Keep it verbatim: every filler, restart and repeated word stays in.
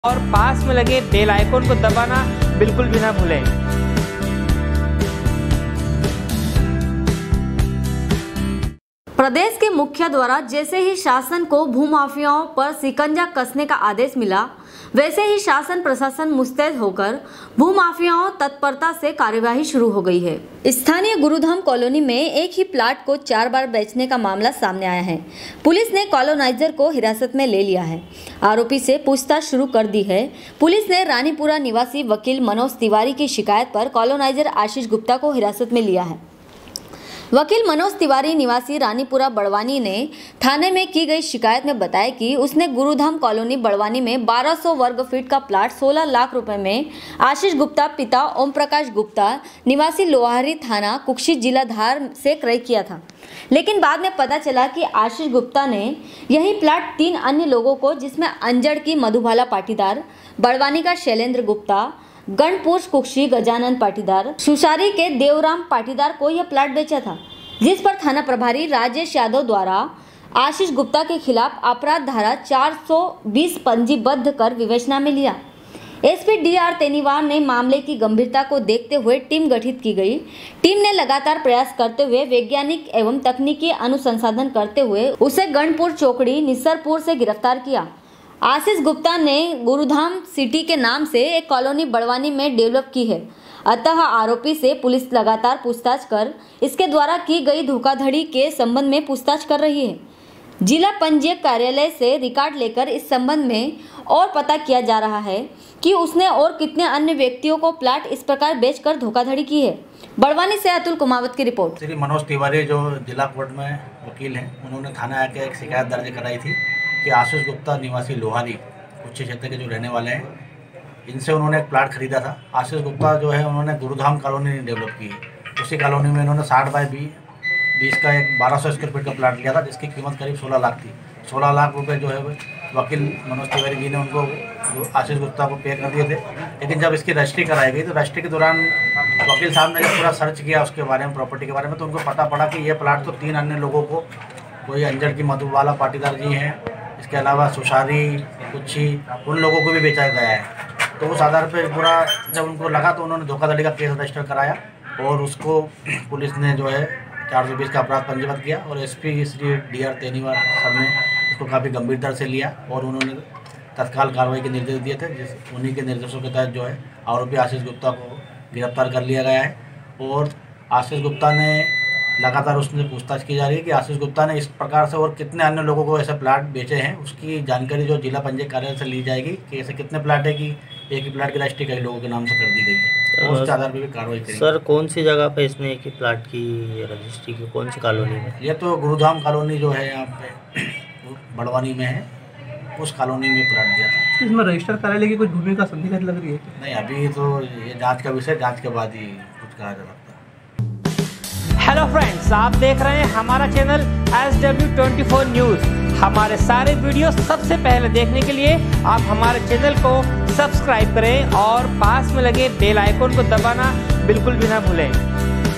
और पास में लगे बेल आइकन को दबाना बिल्कुल भी ना भूलें। प्रदेश के मुखिया द्वारा जैसे ही शासन को भूमाफियाओं पर शिकंजा कसने का आदेश मिला, वैसे ही शासन प्रशासन मुस्तैद होकर भूमाफियाओं तत्परता से कार्यवाही शुरू हो गई है। स्थानीय गुरुधाम कॉलोनी में एक ही प्लाट को चार बार बेचने का मामला सामने आया है। पुलिस ने कॉलोनाइजर को हिरासत में ले लिया है। आरोपी से पूछताछ शुरू कर दी है। पुलिस ने रानीपुरा निवासी वकील मनोज तिवारी की शिकायत पर कॉलोनाइजर आशीष गुप्ता को हिरासत में लिया है। वकील मनोज तिवारी निवासी रानीपुरा बड़वानी ने थाने में की गई शिकायत में बताया कि उसने गुरुधाम कॉलोनी बड़वानी में बारह सौ वर्ग फीट का प्लाट सोलह लाख रुपए में आशीष गुप्ता पिता ओम प्रकाश गुप्ता निवासी लोहारी थाना कुक्षी जिला धार से क्रय किया था। लेकिन बाद में पता चला कि आशीष गुप्ता ने यही प्लाट तीन अन्य लोगों को, जिसमें अंजड़ की मधुबाला पाटीदार, बड़वानी का शैलेंद्र गुप्ता, गणपुर कुक्षी गजानन पाटीदार, सुशारी के देवराम पाटीदार को यह प्लाट बेचा था, जिस पर थाना प्रभारी राजेश यादव द्वारा आशीष गुप्ता के खिलाफ अपराध धारा चार सौ बीस पंजीबद्ध कर विवेचना में लिया। एसपी डी आर तेनीवार ने मामले की गंभीरता को देखते हुए टीम गठित की गई। टीम ने लगातार प्रयास करते हुए वैज्ञानिक एवं तकनीकी अनुसंधान करते हुए उसे गणपुर चौकड़ी निसरपुर से गिरफ्तार किया। आशीष गुप्ता ने गुरुधाम सिटी के नाम से एक कॉलोनी बड़वानी में डेवलप की है। अतः आरोपी से पुलिस लगातार पूछताछ कर इसके द्वारा की गई धोखाधड़ी के संबंध में पूछताछ कर रही है। जिला पंजीयक कार्यालय से रिकॉर्ड लेकर इस संबंध में और पता किया जा रहा है कि उसने और कितने अन्य व्यक्तियों को प्लाट इस प्रकार बेचकर धोखाधड़ी की है। बड़वानी से अतुल कुमावत की रिपोर्ट। श्री मनोज तिवारी जो जिला कोर्ट में वकील हैं, उन्होंने थाना आके एक शिकायत दर्ज कराई थी कि आशीष गुप्ता निवासी लोहारी उच्च क्षेत्र के जो रहने वाले हैं, इनसे उन्होंने एक प्लाट खरीदा था। आशीष गुप्ता जो है उन्होंने गुरुधाम कॉलोनी डेवलप की है। उसी कॉलोनी में इन्होंने साठ बाई बी बीस का एक बारह सौ स्क्वायर फीट का प्लाट लिया था, जिसकी कीमत करीब सोलह लाख थी। सोलह लाख रुपए जो है वकील मनोज तिवारी जी ने उनको आशीष गुप्ता को पे कर दिए थे। लेकिन जब इसकी रजिस्ट्री कराई गई तो रजिस्ट्री के दौरान वकील साहब ने जब पूरा सर्च किया उसके बारे में, प्रॉपर्टी के बारे में, तो उनको पता पड़ा कि ये प्लाट तो तीन अन्य लोगों को, कोई अंजड़ की मधुबाला पाटीदार जी हैं, इसके अलावा सुशारी कुच्छी, उन लोगों को भी बेचा गया है। तो उस आधार पर पूरा जब उनको लगा तो उन्होंने धोखाधड़ी का केस रजिस्टर कराया और उसको पुलिस ने जो है चार सौ बीस का अपराध पंजीबद्ध किया। और SP Shri D R Teniwar sir ने इसको काफ़ी गंभीरता से लिया और उन्होंने तत्काल कार्रवाई के निर्देश दिए थे, जिस उन्हीं के निर्देशों के तहत जो है आरोपी आशीष गुप्ता को गिरफ्तार कर लिया गया है। और आशीष गुप्ता ने लगातार उसने पूछताछ की जा रही है कि आशीष गुप्ता ने इस प्रकार से और कितने अन्य लोगों को ऐसे प्लाट बेचे हैं, उसकी जानकारी जो जिला पंजीयक कार्यालय से ली जाएगी कि ऐसे कितने प्लाट है कि एक ही प्लाट की रजिस्ट्री कई लोगों के नाम से कर दी गई है, उस आधार पर भी कार्रवाई करेंगे। सर, कौन सी जगह पे इसने एक ही प्लाट की रजिस्ट्री की, कौन सी कॉलोनी में? ये तो गुरुधाम कॉलोनी जो है यहाँ पे बड़वानी में है, उस कॉलोनी में प्लाट दिया था। इसमें रजिस्टर कार्यालय की कुछ भूमिका संदिग्ध लग रही है? नहीं, अभी तो ये जाँच का विषय, जाँच के बाद ही कुछ कहा जा सकता है। हेलो फ्रेंड्स, आप देख रहे हैं हमारा channel S W twenty four news. हमारे सारे वीडियो सबसे पहले देखने के लिए आप हमारे चैनल को सब्सक्राइब करें और पास में लगे बेल आइकन को दबाना बिल्कुल भी ना भूलें।